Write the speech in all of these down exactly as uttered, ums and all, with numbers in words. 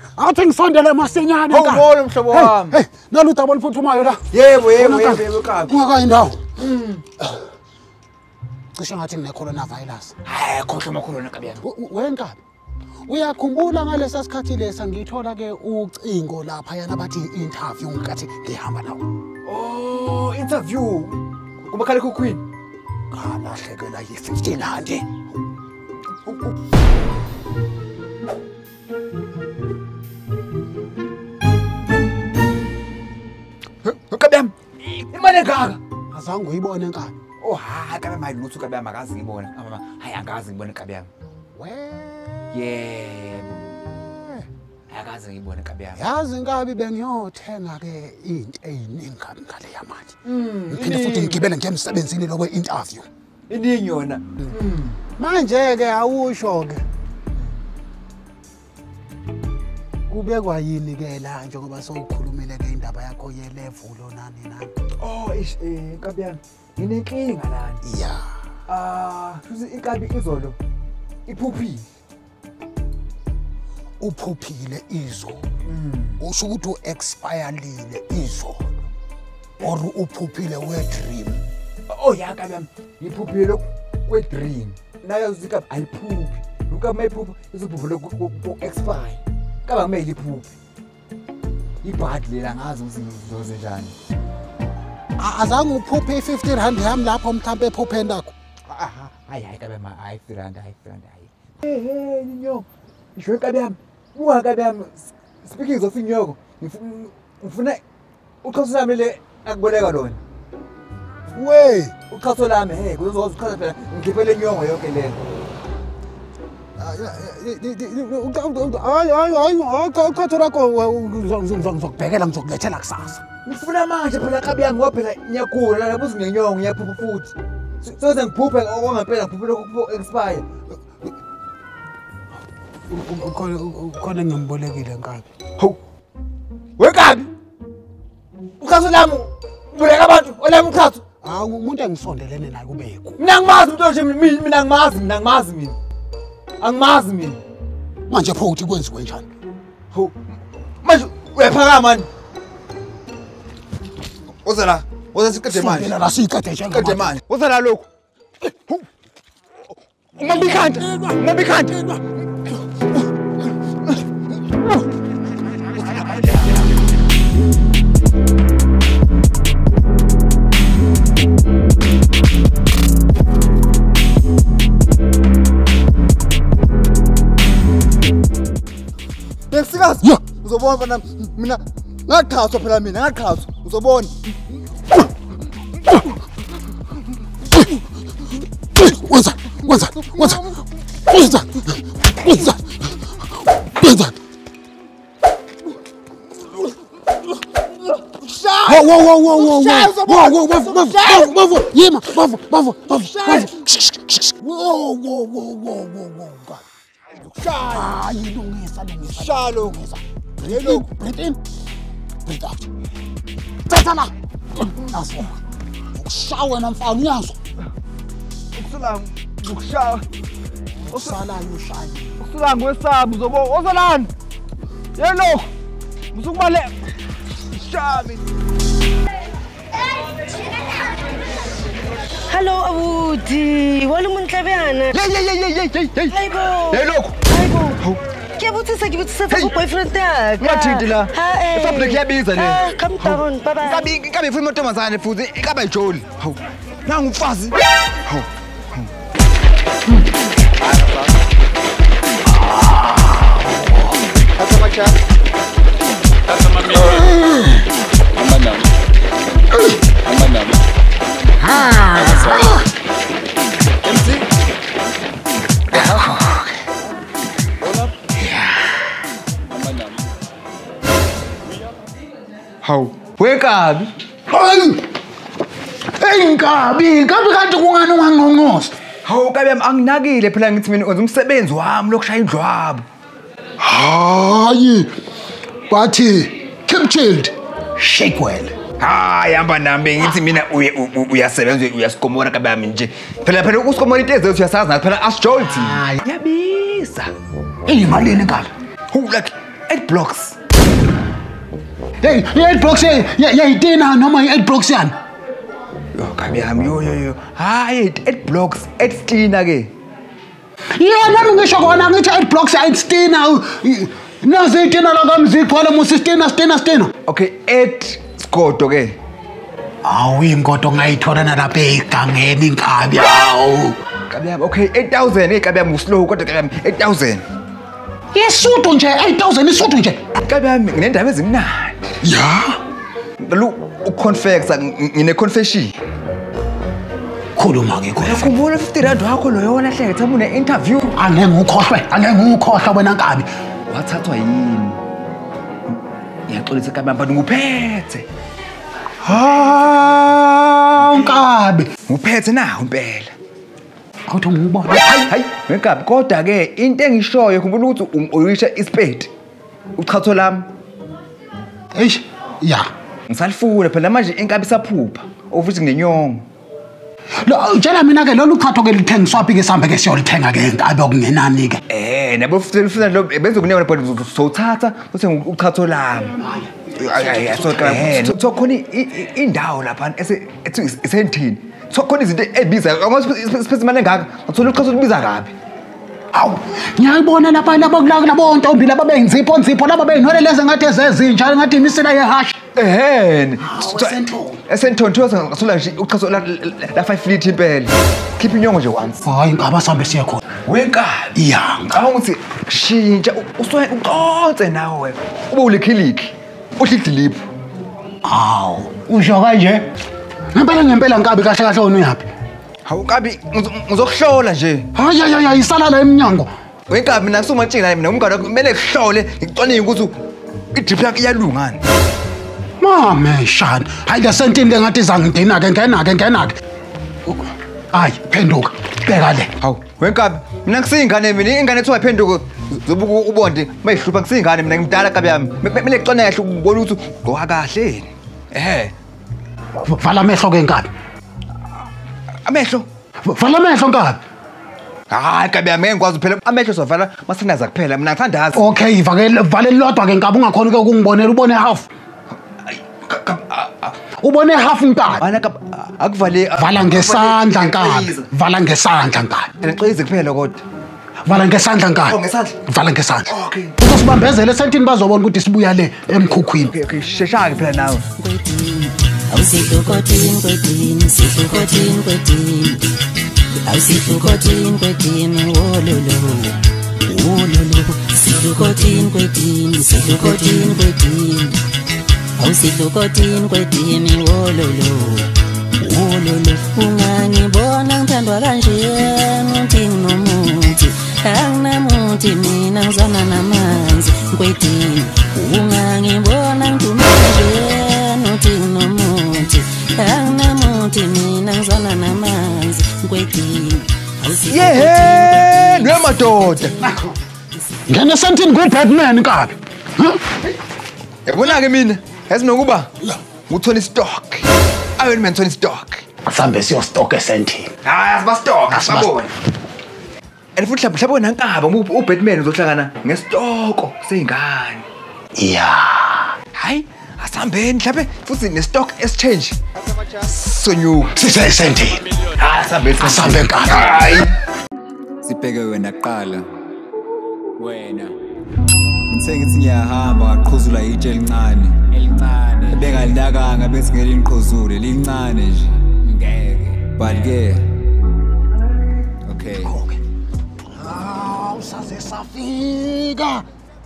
Athi ngisondele masinyane Nkabi. Awubona mhlobo wami. Hey, nalutho abaluphuthumayo la. Yebo, yebo, yebo, yebo Nkabi. Ungaka indawo. Mm. Cishe ngathi ngine coronavirus. Hayi, khohle makhulu Nkabi yami. Wenkabi. Uyakhumbula ngalesa sikhathi lesa ngithola ke ucingo lapha yana bathi interview ngathi ngihamba nawo. Oh, interview. Kumakhala kukhwini. Ngalahlekela yi fifteen rand. Nkabi yami. Imali engaka? Azange uyibone Nkabi. Oh, hayi Nkabi yami ayilutho Nkabi yami akazi ngibona. Mama, hayi angazi ngibone Nkabi yami. We. Yebo. Akaze ngibone Nkabi yami. Yazi Nkabi bengiyothenga ke into eyiningi kabi ngale yamanje. Ngiphinde futhi ngigibele nje emsebenzini lokwe interview. Iningi yona. Manje ke awusho ke. Kubekwa yini ke la njengoba sowukhulumile ke indaba yakho ye level nani nani. Oh, ish eh Nkabi yami. Nginenkinga lana. Yeah. Ah, futhi iNkabi izolo iphuphile. Uphuphile izolo. Usho ukuthi u-expirelile izolo. Or uphuphile we-dream. Oh ya Nkabi yami, ngiphuphile kwe-dream. Nayo zika ayiphuphi. Uka mayiphupha izophuphile ku-expire. Kaba kumele iphuphi. Ibhadi lela ngazi ukuthi ngizoze njani. Azange uphuphe i-fifty rand yami lapho mhlambe ephuphe ndakho. Aha, hayi hayi Nkabi yami, hayi fifty rand, hayi fifty rand hayi. Hey hey ninyo. Isho Nkabi yami. Uwa Nkabi yami. Speaking of inyoko, ngifuna uqhaso lami le akuboleka lona. We, uqhaso lami hey kuzoza uqhaso phela ngikhiphele inyongo yonke lento. Hayi hayi hayi uqhaso lakho ngizokubhekela ngizokulethela kusasa. Ngifuna manje phela Nkabi yami ngoba phela ngiyagula lapho uzingenyongo ngiyaphupha futhi. Soze ngiphuphe okwangempela ngiphuphele ku expire. Ukhona ngimbolekile Nkabi. Hawu. Wenkabi. Uqhaso lami uboleka abantu olami uqhaso. Hawu umuntu engisondelene naye kubekho. Mina ngimazi umuntu nje mina ngimazi mina ngimazi mina. Angimazi mina. Manje pho uthi kwenziwe njani? Hawu. Manje uyaphaka manje. Uza la. Uza siqede manje. Sibela la siqede nje siqede manje. Uza la lokho. Umambikhanda. Umambikhanda. Besikazi. Yeah. Uzobona bana mina ngaqhathwa phela mina ngaqhathwa. Uzobona. Wenza, wenza, wenza. Wenza. Wenza. Wenza. Whoa, whoa, whoa, whoa, whoa, whoa, whoa, whoa, whoa, whoa, whoa, yema, bavo, bavo, bavo, whoa, whoa, whoa, whoa, whoa, whoa, Ah, you don't need something. Shallow. Breathe in, breathe in, breathe out. Tatala. Naso. Ukushawa namfana uyazo. Ukusula, ukushawa. Usala ushaya. Ukusula ngwesabu zobo. Ozolani. Yelo. Musukumale. Shabi. Hello Abudi, wala mo Nkabiana. Hey hey hey hey hey hey. Hayibo. Hey look. Hayibo. Kuyabuthisa kubuthisa for boyfriend yakhe. Ngathindi la. Ha eh. Stop kuyabiza le. Ah, come down. Bye bye. Nkabi Nkabi ifuna umontombazane futhi ikaba ijoli. Hawu. Nangu umfazi. Hawu. Hawu. Macha. Tata mami. Amanda. Amanda. Ah. M C. Hola. Amanda. Hawu. Wenkabi. Hayi. Hey Nkabi, Nkabi kanti kungani ungangqongqoza? Hawu Nkabi yami anginakile phela ngithi mina wenza umsebenzi wami lokushaya indlwabo. Hayi. Bathi keep chilled. Shake well. Hayi hamba nami ngithi mina uyasebenza uyasikomora Nkabi yami nje. Phela phela usikomora into ezethu uyasazi nathi phela asijolthi. Hayi. Yabisa. Iyimalini Nkabi? Hu like eight blocks. Hey, eight blocks yayitina noma eight blocks yani? Yo, Nkabi yami, yo yo yo. Hayi, eight blocks, eight stina ke. Yeah, nami ngisho kona ngithi eight blocks eight stina. Nazi itina la kamzikho musi stina stina stina. Okay, eight skoto ke. Awu ingodo ngayithola nalapha egangeni Nkabi awu. Nkabi yami, okay, eight thousand Nkabi yami uslow kodwa Nkabi yami eight thousand. Yesuthu nje eight thousand isuthu nje. Nkabi yami nginendaba ezimnandi. Ya. Lo uconfess ngine confession. Khuluma ke khona. Ukubona fifty rand wakho lo yona hle ngithi une interview. Angeke ngukhohlwe, angeke ngukhohlwa wena Nkabi. Wathathwa yini? Ngiyaxolisa Nkabi abantu nguphethe. Ah, Nkabi. Nguphethe na impela. Awuthi ngibona. Hayi, hayi, Nkabi kodwa ke into engishoyo khumbula ukuthi uyisha ispade. Uchatho lami. Eish, ya. Ngisalifuna phela manje Nkabi saphupha. Ofuthi nginenyongo. Lo tshela mina ke lolu chatho ke lithengiswa phi ke sambe ke siyolithenga ke Nkabi okungenani ke. Eh, nabo futhi lifuna lo benza kunika bona uzothatha uthi uchatho lami. Ay so ka so khona indawo lapha ese isentini. So khona izinto ebiza ngosiphethe imali engaka. Uthola uqhaso libiza kabi. Awu, ngiyayibona lapha labo kulaka labo ntombi laba bengizipho nzipho laba beyinole leze ngathi ezezinja ngathi imisela yehash. Ehene. Esentoni thosa ngasola nje uchaso la five feet impela. Keep inyongo nje once. Hayi Nkabi sambe siye khona. Wenkabi. Ya, ngicabanga ukuthi shintsha uswe uqonze nawe. Ube ulikhiliki. Uhlidilip. Awu, usho kanje. Ngempela ngempela Nkabi kahle kahle wona uyapi? Hawu Nkabi ngizokuhlola nje. Hayi hayi hayi isala la eminyango. Wenkabi mina kusumantshina mina umngane kumele kuhlole ngicwaninge ukuthi idrip yakhe iyalungana. Mama shana, hayi le sentini lengathi zangidina ke ngena ke ngena ke. Hayi, phenduka. Bheka le. Hawu, Wenkabi mina ngisingane mina ingane ethiwa phenduka zobuka ubonde mayihlupha ngisingane mina ngimdala Nkabi yami. Kumele kucwane kahle ukubona ukuthi ugqoka kahle. Ehhe. Vala amehlo ke Nkabi. Amehlo. Vala amehlo Nkabi. Hayi Nkabi yami ngikwazi phela amehlo sovala masinaza kuphela mina ngithandaza. Okay, vale vale lodwa ke Nkabi ungakhona ke ukungibonela ubone half. Ubone half Nkabi. Ana akuvale Vala ngesandla Nkabi. Vala ngesandla Nkabi. Ngiqize kuphela kodwa. Vala ngesandla Nkabi. Oh ngesandla. Vala ngesandla. Okay. Uzosibambezela esentini bazobona ukuthi sibuya le emkhukhwini. Okay, okay, sheshake phela nawe. Awusidukotini kwedini, sidukotini kwedini. Awusidukotini kwedini, wololo. Wololo. Sidukotini kwedini, sidukotini kwedini. Awusidukotini kwedini, wololo. Wololo. Ungangibona ngithandwa kanje, nguthi nginomuthi. Anginamuthi mina ngizana namanzi kwedini. Ungangibona ngidumanje, nguthi nginomuthi. Anginamuthi mina ngizana namanzi kwedini. Yehe, nemadoda. Ngene sentini ku Batman Nkabi. Yabona ke mina, yazi nokuba nguthola stock. Aweni man Tony stock. Asambe siyo stock esentini. Hayi asiba stock, asabona. And futhi mhlawumbe mhlawumbe nankaba uBatman uzohlangana ngesitoko seyingane. Yeah. Hayi, asambeni mhlawumbe futhi nestock exchange. Sonyuka. Sise esentini. Hayi asambeni Asambe Nkabi. Hayi. Sibheke wena qala. Wena. Ngithe ngithi ngiyahamba ngaqhuzula itshe elincane. Elincane. Beka lidakanga bese ngeli ngiqhuzule lincane nje. Ngeke. But ke. Okay. Ah, usaze safika.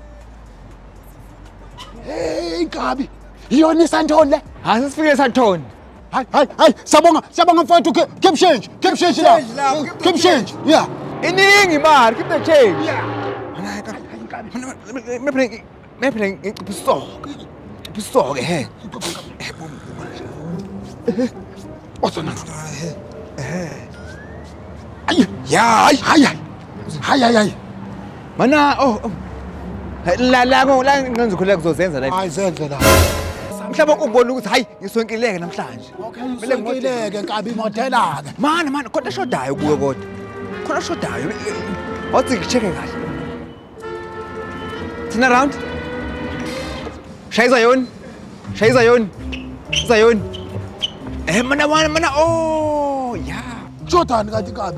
Hey Nkabi. Yona isantoni le? Hayi sifike Santoni. Hayi hayi hayi sabonga sabonga mfowethu keep change keep change la. Keep change. Yeah. Iningi man, keep the change. Yeah. Mephele mephele ngiciphisoko. Ngiciphisoko he. What's Ay, ya, ay, ay, ay, ay, ay. Mana, oh, la la ngo la ngizokhuleka kuzozenza la. Hayi zenze la. Mhlawumbe ukubona ukuthi hayi ngisonkileke namhlanje. Okay, usonkileke Nkabi modela ke. Mana mana kodwa shodayo kuwe kodwa. Khona shodayo. Wathi ngicheke kahle. Turn around. Shayza yon. Shayza yon. Zayon. Eh mana mana mana oh yeah. Jordan kanti Nkabi.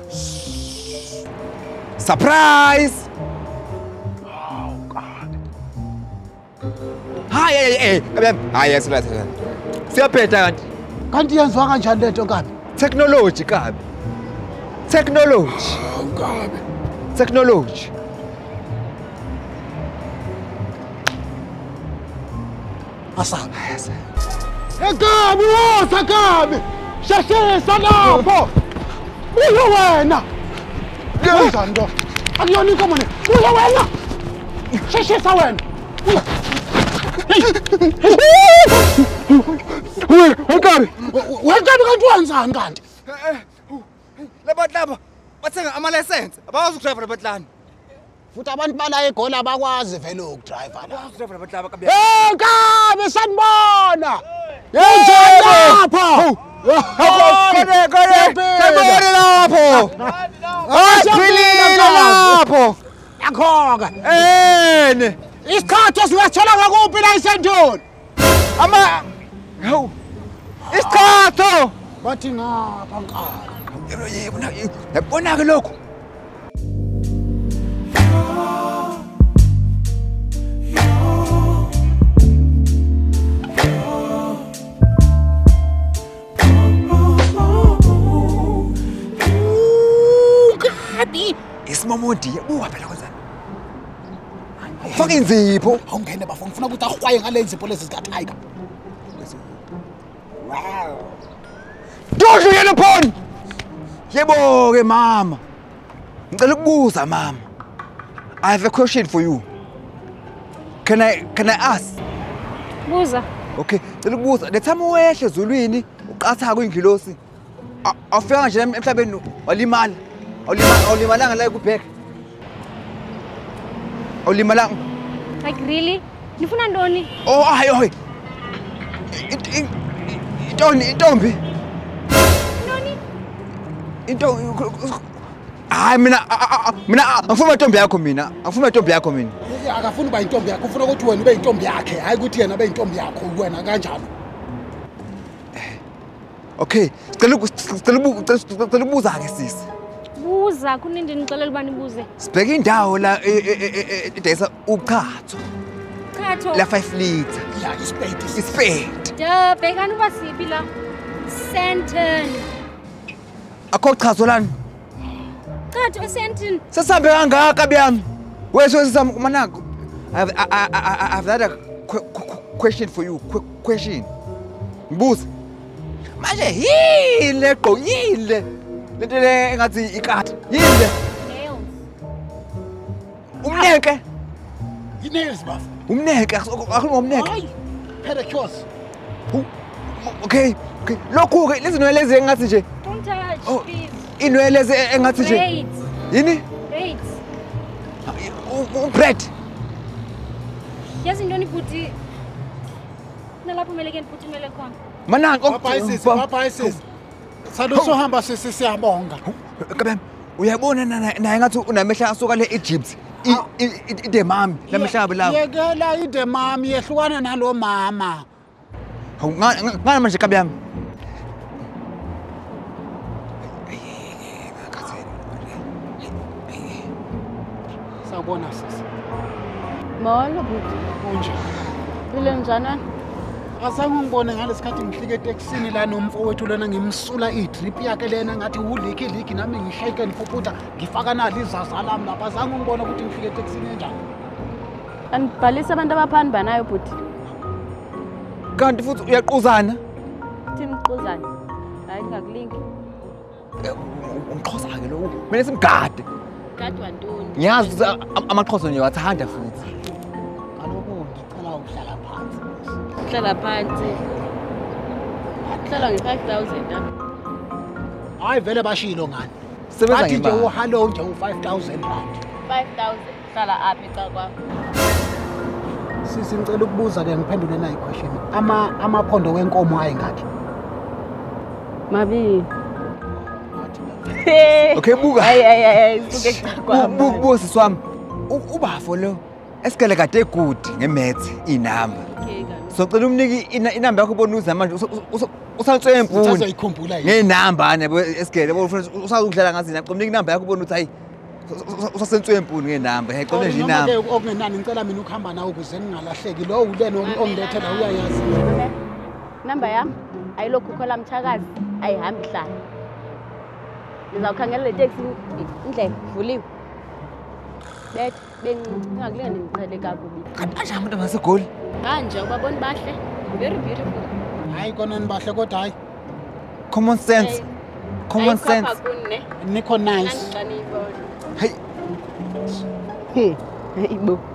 Surprise. Oh God. Hi eh eh. Ah yes right. Siyaphetha kanti. Kanti yenziwa kanjani lento Nkabi? Technology Nkabi. Technology. Oh Nkabi. Technology. Asa. Yes. Nkabi woza Nkabi. Sheshisa lapho. Uyo wena. Wenza nto. Akuyona inkomo le. Uyo wena. Sheshisa wena. Wewe, Nkabi. Nkabi kanti wenzani kanti? Labantu laba bathenga ama license. Abawazi ukudrive labantu. Futhi abantu bala eGoli abakwazi vele ukudrive la. Abawazi ukudrive labantu laba kabi. Hey Nkabi sanibona. Yenjani lapho? Kone kone. Sabone lapho. Aphilile lapho. Yakhoka. Ene. Isikhathi esiwathola ngakuphi la isendoni? Ama Hawu. Isikhatho. Bathi ngapha Nkabi. Yebo yabona ke lokho. Nkabi. Isimamodi uwa phela kwenzani? Faka inzipho. Awungene bafo ngifuna ukuthi ahwaye ngale nzipho lezi zika Tiger. Wow. Dodle yena phone. Yebo ke mama. Ngicela ukubuza mama. I have a question for you. Can I can I ask? Buza. Okay, ngicela ukubuza. The time wehle ezulwini uqatha kuingilosi. Awufika nje emhlabeni walimala. Awulimala awulimalanga la kubheka. Awulimalanga. Like really? Nifuna ndoni? Oh hayi hoyi. Intombi intombi. Noni? Into hayi mina mina angifuna intombi yakho mina angifuna intombi yakho mina akafuna uba intombi yakho ufuna ukuthi wena ube intombi yakhe hayi ukuthi yena abe intombi yakho wena kanjalo. Okay sicela sicela ubuza ke sisi. Buza kunindi ngixelela ubani buze. Sibheka indawo la edayisa uchatho. Chatho. La five liter. Yeah, ispade ispade. Ja bhekani ubasiphi la. Senten. Akho chazo lani. Chatho Senten. Sesambe kangaka byami. Wesho sisam manako. I have I, I, I, I have that a qu qu question for you. Quick question. Ngibuza. Manje yile qoyile. Lento le engathi ikati. Yile. Nails. Umneke. Nails bafo. Umneke akhuluma umneke. Hayi. Pedicures. Okay, okay. Lokhu ke lezi nwele lezi engathi nje. Don't touch, Oh, please. inwele lezi engathi nje. Wait. Yini? Wait. Bread. Yazi ndoni futhi. Nalapho mele ke niphuthumele khona. Mana Papa isisi, papa isisi. Salo sohamba sisi siyabonga. Kabem, uyabona naye ngathi unamehla asuka le Egypt. Ide mami, lamehla lapha. Yekela ide mami yehlukana nalo mama. Hawu ngana manje kabem. Sawubona sisi. Molo buti. Kunje. Ile njana? Azange ngibone ngalesikhathi ngihlike eTexini la nomfowethu lena ngimsula idrip yakhe lena ngathi uliki liki nami ngishayike ngiphuphuta ngifaka nali izaza lami lapha azange ngibone ukuthi ngifike eTexini enjani. Anibhalisa abantu abaphani banayo buti. Kanti futhi uyaquzana? Thini uquzana? Hayi ngakulinki. Umxhosa ke lo. Mina simgade. Gadwa ntoni? Ngiyazi amaxhosa nje wathanda futhi. Kaloku ngicela ukuhlala phansi. Hlala phansi. Hlala nge-five thousand ah. Hayi vele bashilo ngani? Sebenza Athi nje ngemali. uhallo nje u-five thousand rand. five thousand. Hlala apha eca kwakho. Sisi ngicela ukubuza ke ngiphendule na iquestion. Ama amaphondo wenkomo ayingakhi? Mabili. Okay buka. Hayi hayi hayi suke eca kwakho. Buka siswami. Ubafo lo. esikele kade good ngemaths inamba. So cela umniki inamba yakho ubona uza manje usaltswe empuni. Usazayikhumbula yini? Ngenamba yabo esikele usazudlala ngazina cela umniki inamba yakho ubona uthi hayi usasentswe empuni ngenamba. Ngicela nje inamba. Ke okungenani ngicela mina ukuhamba nawe ukuze ngingalahleki. Lo ulena ongilethela uyayazi. Namba yami ayilokhu khola mthakazi ayihambi hlala. Ngizawukhangela le taxi indlela vuliwe. Bethe bengingakulengane ngicele kakubi. Kanti manje abantu abasegoli. Manje ubabona bahle. Very beautiful. Hayi kona nibahle kodwa hayi. Common sense. Common sense. Nikho nice. Hey. Hey, ibo.